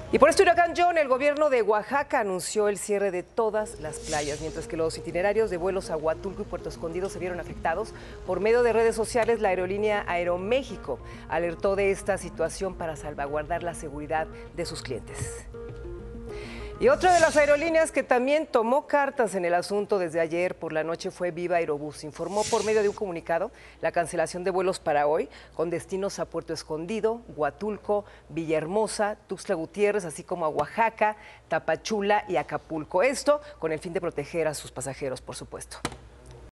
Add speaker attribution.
Speaker 1: Y por este huracán John, el gobierno de Oaxaca anunció el cierre de todas las playas, mientras que los itinerarios de vuelos a Huatulco y Puerto Escondido se vieron afectados. Por medio de redes sociales, la aerolínea Aeroméxico alertó de esta situación para salvaguardar la seguridad de sus clientes. Y otra de las aerolíneas que también tomó cartas en el asunto desde ayer por la noche fue Viva Aerobús. Informó por medio de un comunicado la cancelación de vuelos para hoy con destinos a Puerto Escondido, Huatulco, Villahermosa, Tuxtla Gutiérrez, así como a Oaxaca, Tapachula y Acapulco. Esto con el fin de proteger a sus pasajeros, por supuesto.